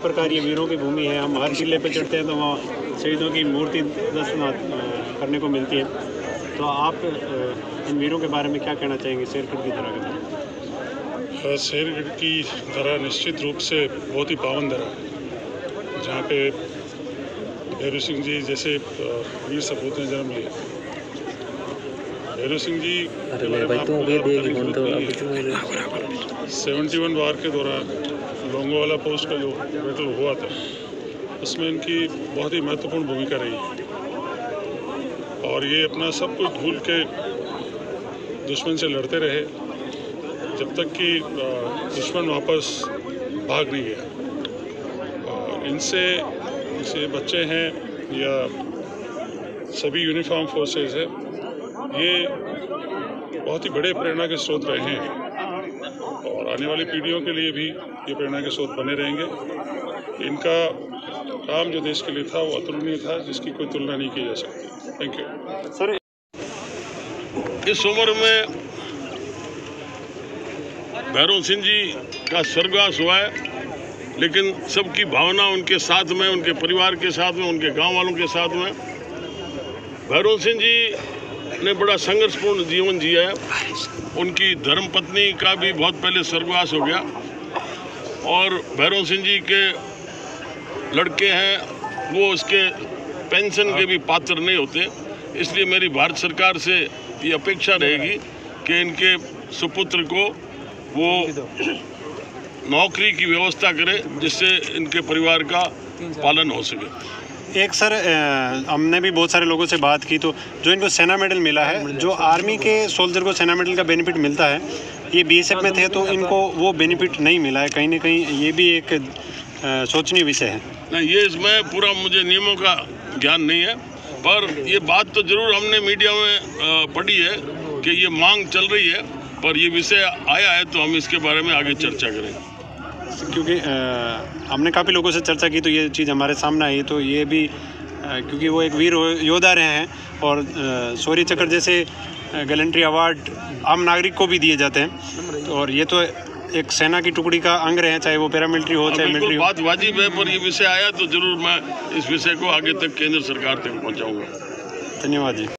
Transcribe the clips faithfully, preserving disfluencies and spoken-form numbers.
प्रकार ये वीरों की भूमि है। हम हर किले पे चढ़ते हैं तो वहाँ शहीदों की मूर्ति दर्शन करने को मिलती है। तो आप इन वीरों के बारे में क्या कहना चाहेंगे शेरगढ़ की धरा के बारे में? शेरगढ़ की धरा निश्चित रूप से बहुत ही पावन धरा है, जहाँ पे भैरू सिंह जी जैसे वीर सपूत ने जन्म लिया। Bhairu Singh ji seventy one war के दौरान लोंगोवाला पोस्ट का जो बैटल हुआ था उसमें इनकी बहुत ही महत्वपूर्ण भूमिका रही है और ये अपना सब कुछ भूल के दुश्मन से लड़ते रहे जब तक कि दुश्मन वापस भाग नहीं गया। और इनसे जैसे बच्चे हैं या सभी यूनिफॉर्म फोर्सेस है, ये बहुत ही बड़े प्रेरणा के स्रोत रहे हैं और आने वाली पीढ़ियों के लिए भी ये प्रेरणा के स्रोत बने रहेंगे। इनका काम जो देश के लिए था वो अतुलनीय था, जिसकी कोई तुलना नहीं की जा सकती। Thank you sir. इस उम्र में भैरू सिंह जी का स्वर्गवास हुआ है, लेकिन सबकी भावना उनके साथ में, उनके परिवार के साथ में, उनके गांव वालों के साथ में। भैरू सिंह जी ने बड़ा संघर्षपूर्ण जीवन जिया है। उनकी धर्मपत्नी का भी बहुत पहले स्वर्गवास हो गया और भैरू सिंह जी के लड़के हैं, वो उसके पेंशन के भी पात्र नहीं होते। इसलिए मेरी भारत सरकार से ये अपेक्षा रहेगी कि इनके सुपुत्र को वो नौकरी की व्यवस्था करे जिससे इनके परिवार का पालन हो सके। एक सर, हमने भी बहुत सारे लोगों से बात की, तो जो इनको सेना मेडल मिला है, जो आर्मी के सोल्जर को सेना मेडल का बेनिफिट मिलता है, ये बीएसएफ में थे तो इनको वो बेनिफिट नहीं मिला है। कहीं ना कहीं ये भी एक सोचनीय विषय है। नहीं, ये इसमें पूरा मुझे नियमों का ज्ञान नहीं है, पर ये बात तो जरूर हमने मीडिया में पढ़ी है कि ये मांग चल रही है, पर ये विषय आया है तो हम इसके बारे में आगे चर्चा करेंगे। क्योंकि आ, हमने काफ़ी लोगों से चर्चा की तो ये चीज़ हमारे सामने आई, तो ये भी आ, क्योंकि वो एक वीर योद्धा रहे हैं और शौर्य चक्र जैसे गैलेंट्री अवार्ड आम नागरिक को भी दिए जाते हैं, तो और ये तो एक सेना की टुकड़ी का अंग रहे हैं, चाहे वो पैरामिलिट्री हो चाहे मिलिट्री हो। बात वाजिब है, पर ये विषय आया तो जरूर मैं इस विषय को आगे तक केंद्र सरकार तक पहुँचाऊँगा। धन्यवाद जी।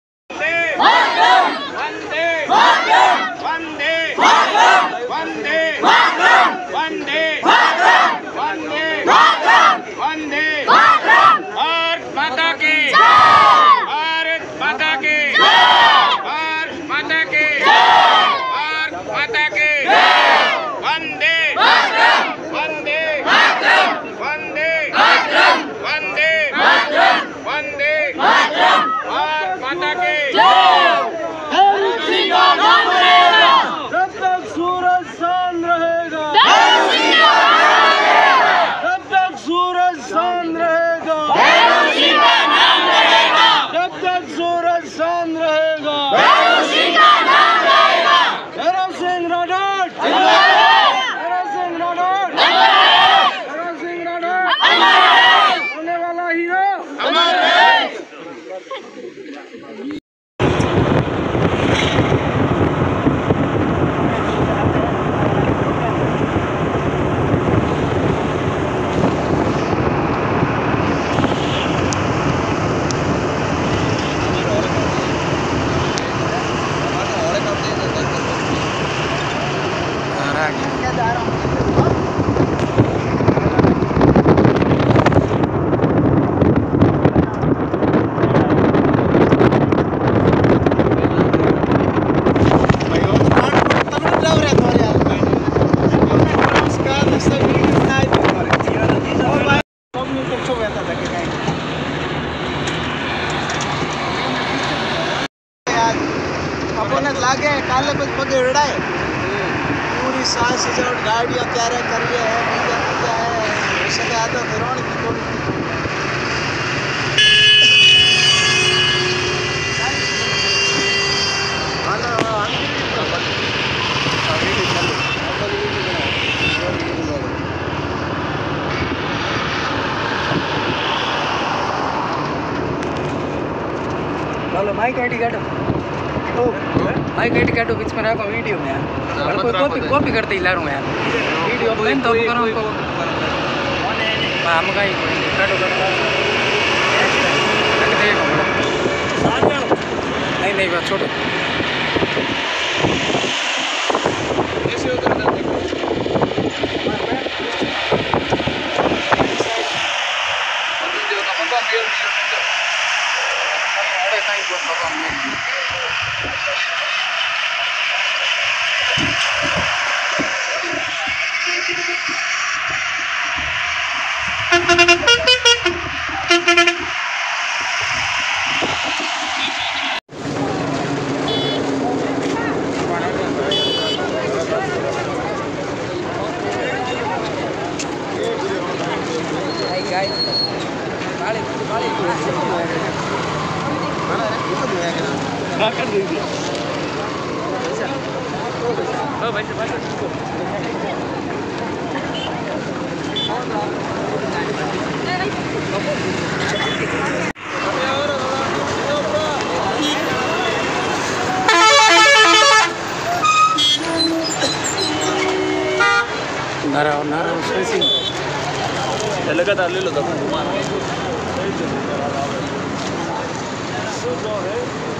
लागे काले पे पगे उड़ाए पूरी सांस सजावट गाड़ियां प्यारे करिए है पूजा पूजा है उसके आदो धरोण की कोई हां चलो माइक आईडी काटो माइक आईडी काटो बीच में रखो वीडियो में यार कोई कॉपी कॉपी करते ही ला रहा हूं यार वीडियो अपलोड तो करो हम कहीं नहीं नहीं बस छोड़ो नारा नारा स्पेसिंग लगातार ले लो तब